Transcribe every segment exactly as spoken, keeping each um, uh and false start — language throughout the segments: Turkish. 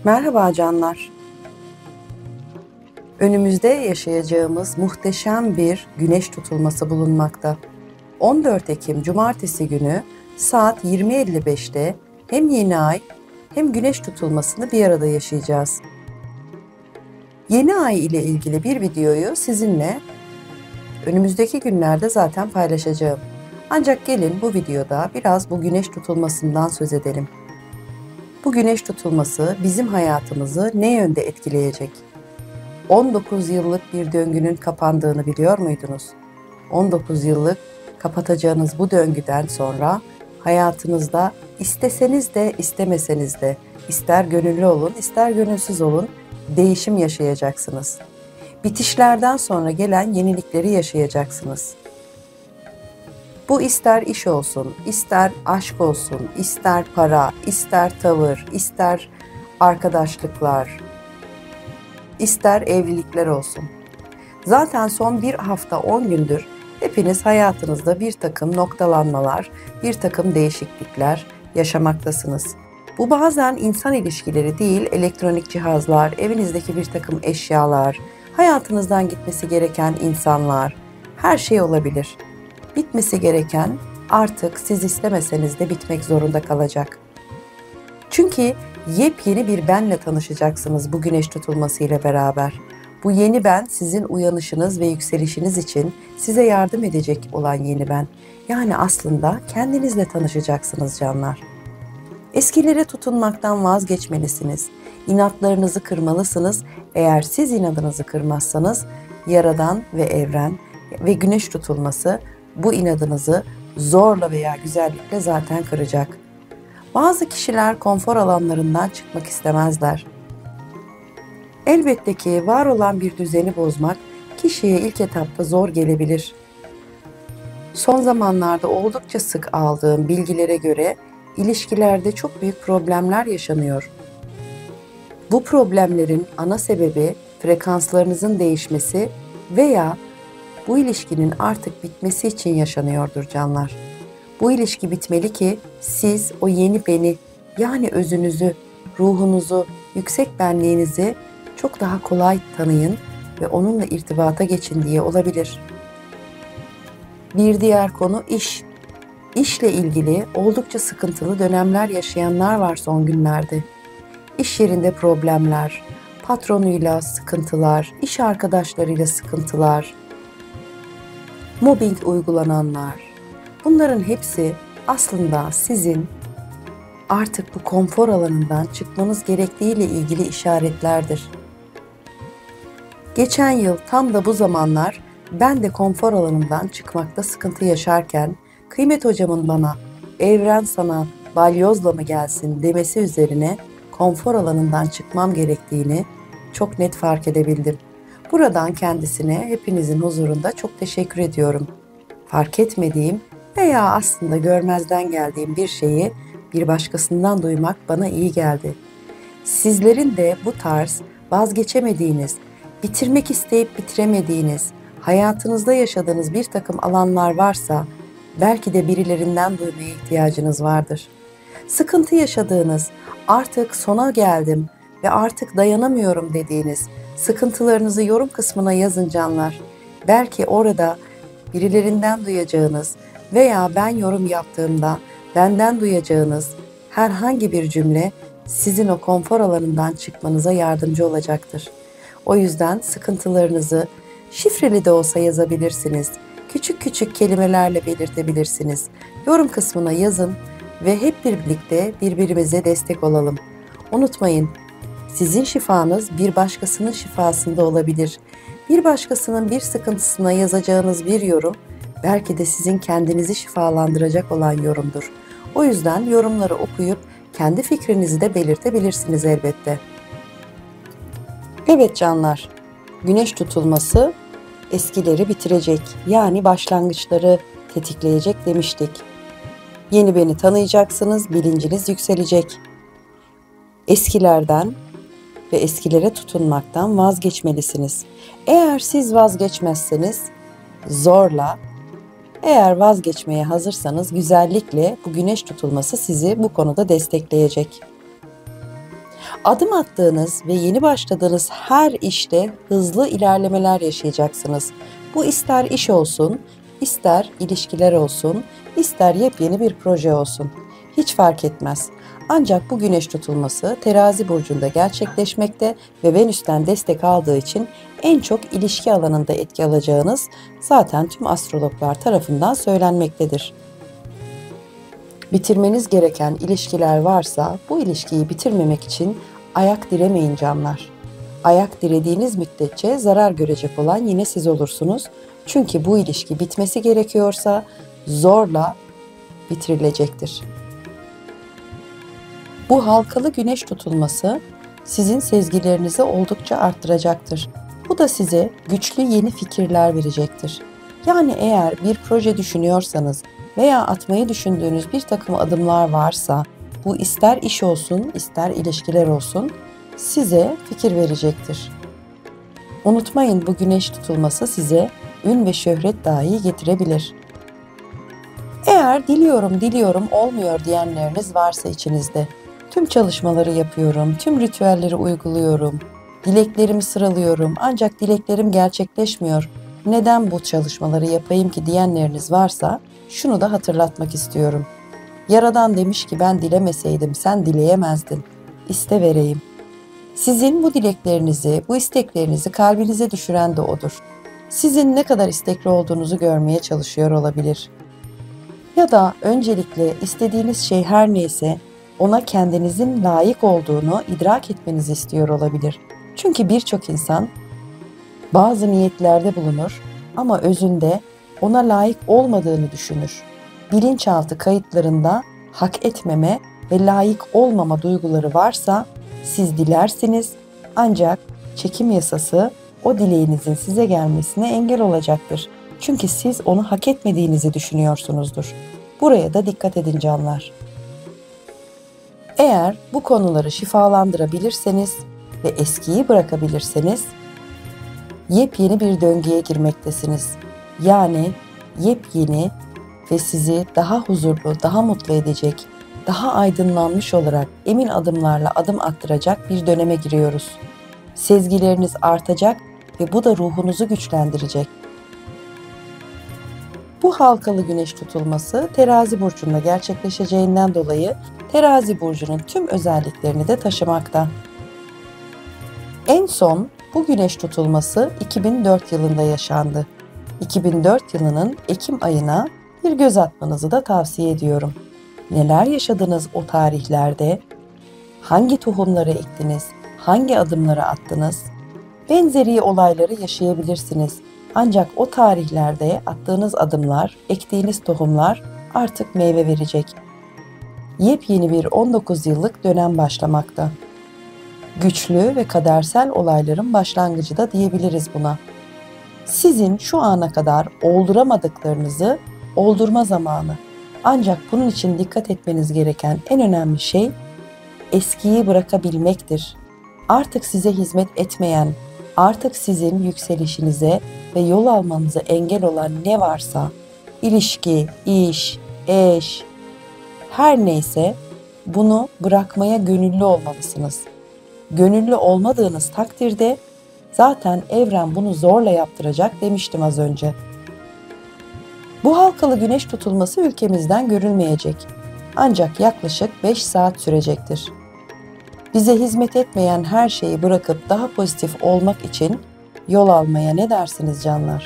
Merhaba canlar. Önümüzde yaşayacağımız muhteşem bir güneş tutulması bulunmakta. on dört Ekim Cumartesi günü saat yirmi elli beşte hem yeni ay hem güneş tutulmasını bir arada yaşayacağız. Yeni ay ile ilgili bir videoyu sizinle önümüzdeki günlerde zaten paylaşacağım. Ancak gelin bu videoda biraz bu güneş tutulmasından söz edelim. Bu güneş tutulması bizim hayatımızı ne yönde etkileyecek? on dokuz yıllık bir döngünün kapandığını biliyor muydunuz? on dokuz yıllık kapatacağınız bu döngüden sonra hayatınızda isteseniz de istemeseniz de, ister gönüllü olun ister gönülsüz olun, değişim yaşayacaksınız. Bitişlerden sonra gelen yenilikleri yaşayacaksınız. Bu ister iş olsun, ister aşk olsun, ister para, ister tavır, ister arkadaşlıklar, ister evlilikler olsun. Zaten son bir hafta on gündür hepiniz hayatınızda bir takım noktalanmalar, bir takım değişiklikler yaşamaktasınız. Bu bazen insan ilişkileri değil, elektronik cihazlar, evinizdeki bir takım eşyalar, hayatınızdan gitmesi gereken insanlar, her şey olabilir. Bitmesi gereken artık siz istemeseniz de bitmek zorunda kalacak. Çünkü yepyeni bir benle tanışacaksınız bu güneş tutulması ile beraber. Bu yeni ben sizin uyanışınız ve yükselişiniz için size yardım edecek olan yeni ben. Yani aslında kendinizle tanışacaksınız canlar. Eskilere tutunmaktan vazgeçmelisiniz. İnatlarınızı kırmalısınız. Eğer siz inadınızı kırmazsanız Yaradan ve evren ve güneş tutulması bu inadınızı zorla veya güzellikle zaten kıracak. Bazı kişiler konfor alanlarından çıkmak istemezler. Elbette ki var olan bir düzeni bozmak kişiye ilk etapta zor gelebilir. Son zamanlarda oldukça sık aldığım bilgilere göre ilişkilerde çok büyük problemler yaşanıyor. Bu problemlerin ana sebebi frekanslarınızın değişmesi veya bu ilişkinin artık bitmesi için yaşanıyordur canlar. Bu ilişki bitmeli ki siz o yeni beni, yani özünüzü, ruhunuzu, yüksek benliğinizi çok daha kolay tanıyın ve onunla irtibata geçin diye olabilir. Bir diğer konu iş. İşle ilgili oldukça sıkıntılı dönemler yaşayanlar var son günlerde. İş yerinde problemler, patronuyla sıkıntılar, iş arkadaşlarıyla sıkıntılar, mobbing uygulananlar. Bunların hepsi aslında sizin artık bu konfor alanından çıkmanız gerektiğiyle ilgili işaretlerdir. Geçen yıl tam da bu zamanlar ben de konfor alanından çıkmakta sıkıntı yaşarken Kıymet hocamın bana evren sana balyozla mı gelsin demesi üzerine konfor alanından çıkmam gerektiğini çok net fark edebildim. Buradan kendisine hepinizin huzurunda çok teşekkür ediyorum. Fark etmediğim veya aslında görmezden geldiğim bir şeyi bir başkasından duymak bana iyi geldi. Sizlerin de bu tarz vazgeçemediğiniz, bitirmek isteyip bitiremediğiniz, hayatınızda yaşadığınız bir takım alanlar varsa belki de birilerinden duymaya ihtiyacınız vardır. Sıkıntı yaşadığınız, artık sona geldim ve artık dayanamıyorum dediğiniz sıkıntılarınızı yorum kısmına yazın canlar. Belki orada birilerinden duyacağınız veya ben yorum yaptığımda benden duyacağınız herhangi bir cümle sizin o konfor alanından çıkmanıza yardımcı olacaktır. O yüzden sıkıntılarınızı şifreli de olsa yazabilirsiniz. Küçük küçük kelimelerle belirtebilirsiniz. Yorum kısmına yazın ve hep birlikte birbirimize destek olalım. Unutmayın, sizin şifanız bir başkasının şifasında olabilir. Bir başkasının bir sıkıntısına yazacağınız bir yorum, belki de sizin kendinizi şifalandıracak olan yorumdur. O yüzden yorumları okuyup kendi fikrinizi de belirtebilirsiniz elbette. Evet canlar, güneş tutulması eskileri bitirecek, yani başlangıçları tetikleyecek demiştik. Yeni beni tanıyacaksınız, bilinciniz yükselecek. Eskilerden ve eskilere tutunmaktan vazgeçmelisiniz. Eğer siz vazgeçmezseniz zorla, eğer vazgeçmeye hazırsanız güzellikle bu güneş tutulması sizi bu konuda destekleyecek. Adım attığınız ve yeni başladığınız her işte hızlı ilerlemeler yaşayacaksınız. Bu ister iş olsun, ister ilişkiler olsun, ister yepyeni bir proje olsun. Hiç fark etmez. Ancak bu güneş tutulması Terazi burcunda gerçekleşmekte ve Venüs'ten destek aldığı için en çok ilişki alanında etki alacağınız zaten tüm astrologlar tarafından söylenmektedir. Bitirmeniz gereken ilişkiler varsa bu ilişkiyi bitirmemek için ayak diremeyin canlar. Ayak dirediğiniz müddetçe zarar görecek olan yine siz olursunuz. Çünkü bu ilişki bitmesi gerekiyorsa zorla bitirilecektir. Bu halkalı güneş tutulması sizin sezgilerinizi oldukça arttıracaktır. Bu da size güçlü yeni fikirler verecektir. Yani eğer bir proje düşünüyorsanız veya atmayı düşündüğünüz bir takım adımlar varsa, bu ister iş olsun, ister ilişkiler olsun, size fikir verecektir. Unutmayın, bu güneş tutulması size ün ve şöhret dahi getirebilir. Eğer diliyorum, diliyorum olmuyor diyenleriniz varsa içinizde, tüm çalışmaları yapıyorum, tüm ritüelleri uyguluyorum, dileklerimi sıralıyorum ancak dileklerim gerçekleşmiyor, neden bu çalışmaları yapayım ki diyenleriniz varsa şunu da hatırlatmak istiyorum. Yaradan demiş ki ben dilemeseydim sen dileyemezdin, İste vereyim. Sizin bu dileklerinizi, bu isteklerinizi kalbinize düşüren de odur. Sizin ne kadar istekli olduğunuzu görmeye çalışıyor olabilir. Ya da öncelikle istediğiniz şey her neyse ona kendinizin layık olduğunu idrak etmenizi istiyor olabilir. Çünkü birçok insan bazı niyetlerde bulunur ama özünde ona layık olmadığını düşünür. Bilinçaltı kayıtlarında hak etmeme ve layık olmama duyguları varsa siz dilersiniz ancak çekim yasası o dileğinizin size gelmesine engel olacaktır. Çünkü siz onu hak etmediğinizi düşünüyorsunuzdur. Buraya da dikkat edin canlar. Eğer bu konuları şifalandırabilirseniz ve eskiyi bırakabilirseniz yepyeni bir döngüye girmektesiniz. Yani yepyeni ve sizi daha huzurlu, daha mutlu edecek, daha aydınlanmış olarak emin adımlarla adım attıracak bir döneme giriyoruz. Sezgileriniz artacak ve bu da ruhunuzu güçlendirecek. Bu halkalı güneş tutulması Terazi burcunda gerçekleşeceğinden dolayı Terazi burcunun tüm özelliklerini de taşımakta. En son bu güneş tutulması iki bin dört yılında yaşandı. iki bin dört yılının Ekim ayına bir göz atmanızı da tavsiye ediyorum. Neler yaşadınız o tarihlerde? Hangi tohumları ektiniz? Hangi adımları attınız? Benzeri olayları yaşayabilirsiniz. Ancak o tarihlerde attığınız adımlar, ektiğiniz tohumlar artık meyve verecek. Yepyeni bir on dokuz yıllık dönem başlamakta. Güçlü ve kadersel olayların başlangıcı da diyebiliriz buna. Sizin şu ana kadar olduramadıklarınızı oldurma zamanı. Ancak bunun için dikkat etmeniz gereken en önemli şey eskiyi bırakabilmektir. Artık size hizmet etmeyen, artık sizin yükselişinize ve yol almanıza engel olan ne varsa, ilişki, iş, eş, her neyse bunu bırakmaya gönüllü olmalısınız. Gönüllü olmadığınız takdirde zaten evren bunu zorla yaptıracak demiştim az önce. Bu halkalı güneş tutulması ülkemizden görülmeyecek. Ancak yaklaşık beş saat sürecektir. Bize hizmet etmeyen her şeyi bırakıp daha pozitif olmak için yol almaya ne dersiniz canlar?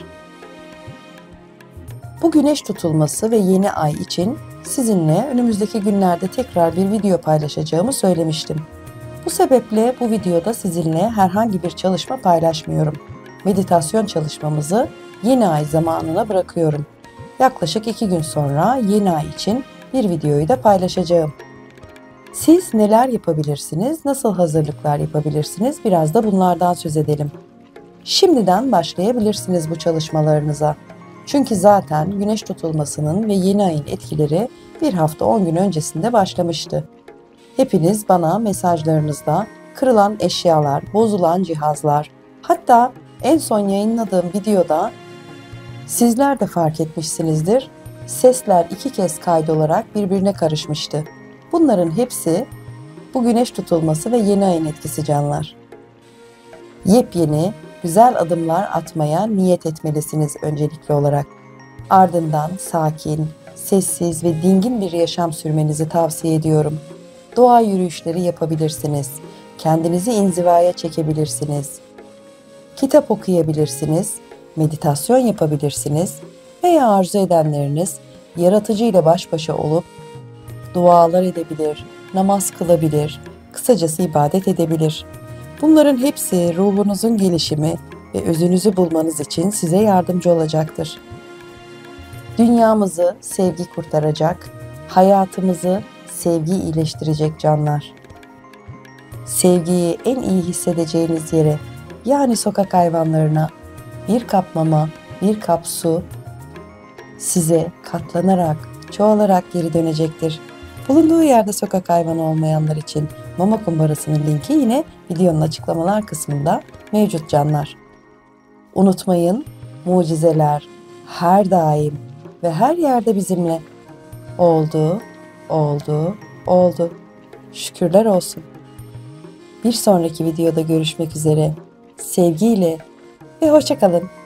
Bu güneş tutulması ve yeni ay için sizinle önümüzdeki günlerde tekrar bir video paylaşacağımı söylemiştim. Bu sebeple bu videoda sizinle herhangi bir çalışma paylaşmıyorum. Meditasyon çalışmamızı yeni ay zamanına bırakıyorum. Yaklaşık iki gün sonra yeni ay için bir videoyu da paylaşacağım. Siz neler yapabilirsiniz, nasıl hazırlıklar yapabilirsiniz, biraz da bunlardan söz edelim. Şimdiden başlayabilirsiniz bu çalışmalarınıza. Çünkü zaten güneş tutulmasının ve yeni ayın etkileri bir hafta on gün öncesinde başlamıştı. Hepiniz bana mesajlarınızda kırılan eşyalar, bozulan cihazlar, hatta en son yayınladığım videoda sizler de fark etmişsinizdir, sesler iki kez kaydolarak birbirine karışmıştı. Bunların hepsi Bu güneş tutulması ve yeni ayın etkisi canlar. Yepyeni, güzel adımlar atmaya niyet etmelisiniz öncelikli olarak. Ardından sakin, sessiz ve dingin bir yaşam sürmenizi tavsiye ediyorum. Doğa yürüyüşleri yapabilirsiniz. Kendinizi inzivaya çekebilirsiniz. Kitap okuyabilirsiniz, meditasyon yapabilirsiniz veya arzu edenleriniz yaratıcı ile baş başa olup dualar edebilir, namaz kılabilir, kısacası ibadet edebilir. Bunların hepsi ruhunuzun gelişimi ve özünüzü bulmanız için size yardımcı olacaktır. Dünyamızı sevgi kurtaracak, hayatımızı sevgi iyileştirecek canlar. Sevgiyi en iyi hissedeceğiniz yere, yani sokak hayvanlarına bir kap mama, bir kap su size katlanarak, çoğalarak geri dönecektir. Bulunduğu yerde sokak hayvanı olmayanlar için mama kumbarasının linki yine videonun açıklamalar kısmında mevcut canlar. Unutmayın, mucizeler her daim ve her yerde bizimle. Oldu, oldu, oldu. Şükürler olsun. Bir sonraki videoda görüşmek üzere. Sevgiyle ve hoşça kalın.